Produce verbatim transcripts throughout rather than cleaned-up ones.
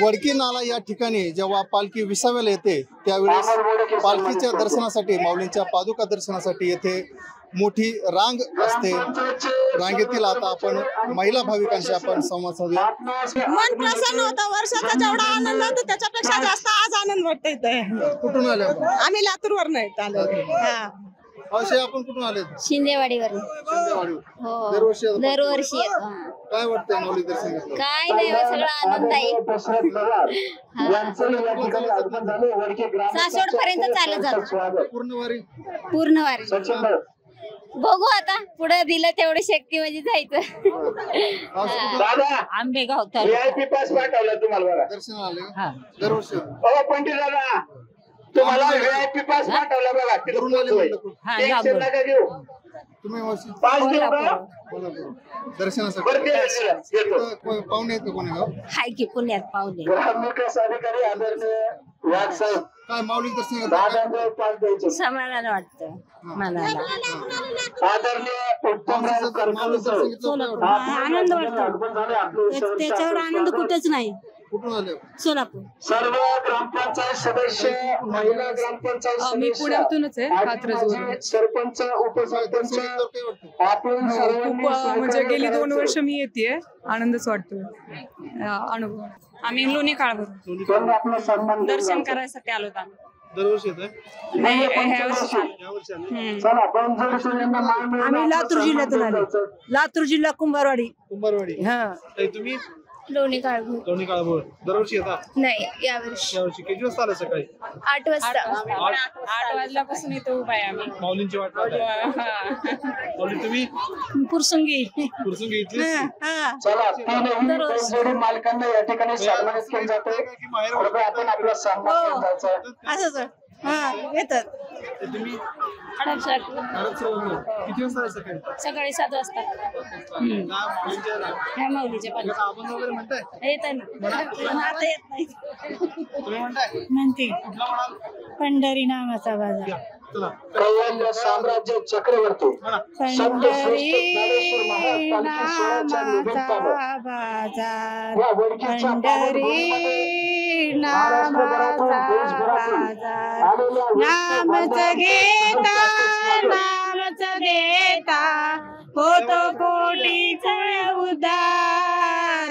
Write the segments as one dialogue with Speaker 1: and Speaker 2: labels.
Speaker 1: वडकी नाला या ठिकाणी जेव्हा पालखी विसाव्याला येते त्यावेळेस पालखीच्या दर्शनासाठी माऊलींच्या पादुका दर्शनासाठी येथे मोठी रांग असते। रांगेतील आता आपण महिला भाविकांशी आपण संवाद साधूया।
Speaker 2: मन प्रसन्न होतं। वर्षाचा जेवढा आनंद होता त्याच्यापेक्षा जास्त आज आनंद वाटत इथे।
Speaker 1: कुठून आले आपण?
Speaker 2: आम्ही लातूरवरून येत आलो। हा
Speaker 1: असे आपण कुठून आले?
Speaker 3: शिंदेवाडीवर।
Speaker 1: शिंदेवाडी।
Speaker 3: हो
Speaker 1: दरवर्षी येतो?
Speaker 3: दरवर्षी येतो।
Speaker 1: काय वाटतंय माऊली दर्शन घेतलं?
Speaker 3: काय नाही हो, सगळा आनंद आहे। सासवड पर्यंत चालत जातो
Speaker 1: पूर्ण वारी?
Speaker 3: पूर्ण वारी। बघू आता पुढे दिलं तेवढी शक्ती म्हणजे जायचं। आंबेगाव
Speaker 4: व्हीआयपी पास पाठवला तुम्हाला बघा
Speaker 1: दर्शन आले दरवर्षी
Speaker 4: बाबा पंडित दादा तुम्हाला व्हीआयपी पास पाठवला बघा
Speaker 1: कुठून आले म्हणलं?
Speaker 4: टेन्शन नका घेऊ
Speaker 1: तुम्ही वर्षी
Speaker 4: पाच देऊ का
Speaker 1: दर्शनासाठी
Speaker 4: बरं ते येतो
Speaker 1: को- पाहुणे आहेत का कोणी गाव?
Speaker 3: हाय की पुण्यात पावले।
Speaker 4: ग्रामविकास अधिकारी आदरणीय वाघ साहेब
Speaker 1: काय माऊली दर्शन घेतलं?
Speaker 4: दहा नंबर पाच द्यायचे
Speaker 3: समाधान वाटतं मनाला।
Speaker 4: आदरणीय उत्तमराव करकल
Speaker 1: माऊली दर्शन घेतलं काय वाटतं?
Speaker 2: आनंद वाटतो। त्याच्यावर आनंद कुठेच नाही।
Speaker 1: कुठून आले?
Speaker 2: सोलापूर।
Speaker 4: सर्व ग्रामपंचायत सदस्य महिला ग्रामपंचायत
Speaker 5: मी
Speaker 4: सदस्य
Speaker 5: पुण्यातूनच आहे,
Speaker 4: आणि
Speaker 5: कात्रजवरून.
Speaker 4: माझे सरपंच उपसरपंच
Speaker 1: दर्शन घेतल्यावर काय वाटतं?
Speaker 4: आपण
Speaker 5: खूप
Speaker 4: सर्वांनी
Speaker 5: अ, म्हणजे
Speaker 4: सहकार्य
Speaker 5: गेली दोन
Speaker 4: करायचं.
Speaker 5: वर्ष मी येते, आनंदच वाटतो अनुभव। आम्ही लोणी काळभरून
Speaker 4: पण आपला सन्मान
Speaker 5: दर्शन करायसाठी आलो होतो आम्ही।
Speaker 1: दरवर्षी येत आहे?
Speaker 5: नाही, ह्या वर्षी
Speaker 1: या वर्षी आले?
Speaker 5: हम्म.
Speaker 4: चला पण जर सूर्यांना मान मिळाला,
Speaker 2: आम्ही लातूर
Speaker 4: आपलं
Speaker 2: जिल्ह्यातून
Speaker 4: सन्मान
Speaker 2: आलो।
Speaker 4: द्यायचं.
Speaker 2: लातूर जिल्हा कुंभारवाडी।
Speaker 1: कुंभारवाडी।
Speaker 2: हा
Speaker 1: ताई, तुम्ही
Speaker 3: लोणी काळभोर
Speaker 1: लोणी काळभोर दरवर्षी येता?
Speaker 3: नाही यावर्षी
Speaker 1: या वर्षी किती वाजता आले सकाळी?
Speaker 3: आठ वाजता।
Speaker 5: आठ वाजल्यापासून इथं उभा आहे आम्ही।
Speaker 1: माऊलींची वाट पाहताय? माऊली तुम्ही
Speaker 2: पुरसंगी।
Speaker 1: कुरसुंगी इथली?
Speaker 4: चला तीनही बैलजोडी मालकांना या ठिकाणी सन्मानित केलं जातंय. कृपया आपण आपला सन्मान घेऊन जायचा.
Speaker 2: असंच हा येतात।
Speaker 1: तुम्ही
Speaker 3: हडपसर
Speaker 1: हडपसरवरून. किती वाजता आले सकाळी?
Speaker 3: सकाळी सात वाजता
Speaker 1: ना, माऊलींच्या ना.
Speaker 3: ह्या माऊलीच्या पालखी
Speaker 1: आपण वगैरे म्हणताय?
Speaker 3: येत ना।
Speaker 2: आता येत नाही।
Speaker 1: तुम्ही म्हणताय?
Speaker 2: म्हणते
Speaker 1: कुठला म्हणाल?
Speaker 2: पंढरी नामाचा बाजार।
Speaker 1: या, चला.
Speaker 4: कैवल्य साम्राज्य चक्रवर्ती
Speaker 1: म्हणा.
Speaker 4: संत श्रेष्ठ ज्ञानेश्वर महाराज पालखी सोहळ्याच्या निमित्तानं
Speaker 2: बाजार
Speaker 4: या वडकीच्या पावन भूमीमध्ये महाराष्ट्रभरातून देशभरातून आलेल्या
Speaker 2: नामच घेता नामच घेता होतो कोटीचा उद्धार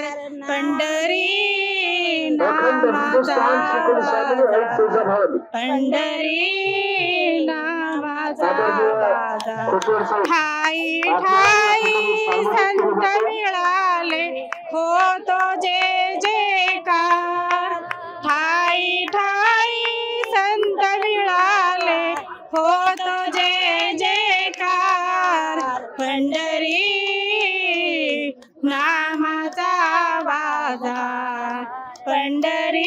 Speaker 2: पंढरी नामाचा बाजार पंढरी नामाचा बाजार ठाई ठाई संत मिळाले होतो जय जयकार ठाई ठाई संत मिळाले होतो जय जयकार पंढरी नामाचा बाजार पंढरी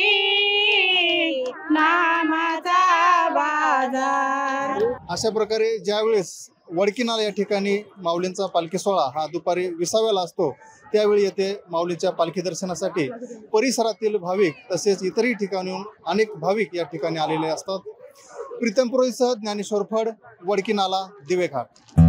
Speaker 2: नामाचा बाजार।
Speaker 1: अशा प्रकारे ज्यावेळेस वडकी नाला या ठिकाणी माऊलींचा पालखी सोहळा हा दुपारी विसाव्याला असतो त्यावेळी येथे माऊलीच्या पालखी दर्शनासाठी परिसरातील भाविक तसेच इतरही ठिकाणून अनेक भाविक या ठिकाणी आलेले असतात। प्रीतम पुरोहितसह ज्ञानेश्वर फड, वडकी नाला, दिवेघाट।